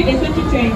Sorry, they switched to train.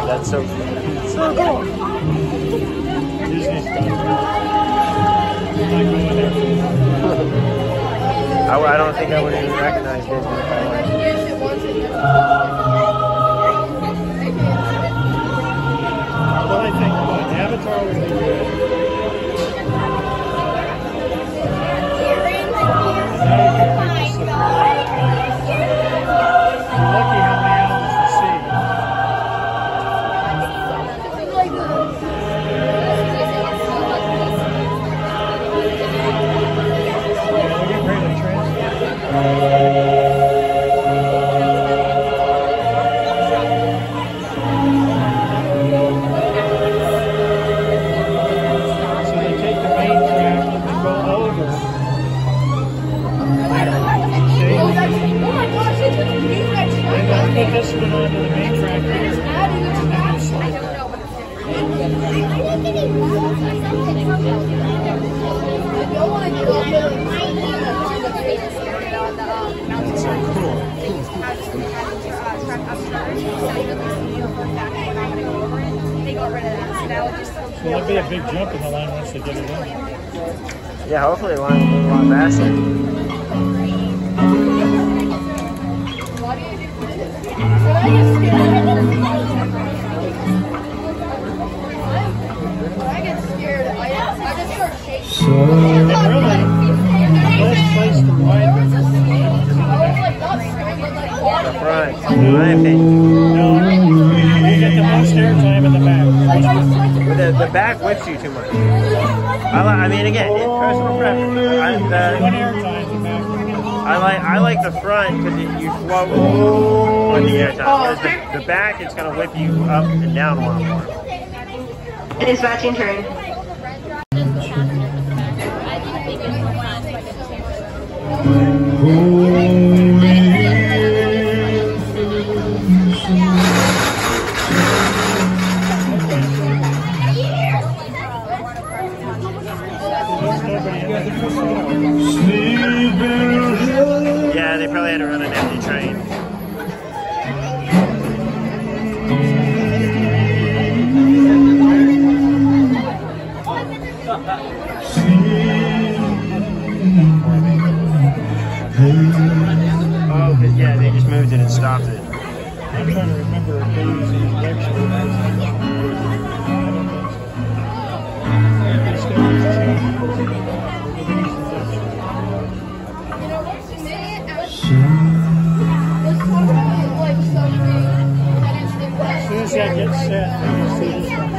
That's so cool. Disney stuff. I don't think I would even recognize Disney if I went. Well, I think Avatar would be good. Lucky how many animals you see. We're getting ready to transfer. Put this one onto the main track here. So there'll be a big jump in the line once they get it in. Yeah, hopefully the line will move a lot faster. The front, in my opinion. No, you get the most airtime in the back. The back whips you too much. I mean, again, it's personal preference. I like the front because you float on the airtime. Whereas the back, it's going to whip you up and down a lot more. It is batching turn. Yeah, they probably had to run an empty train. Oh, yeah, they just moved it and stopped it. I'm trying to remember if they use these lectures. As soon as that gets set, you can see this one.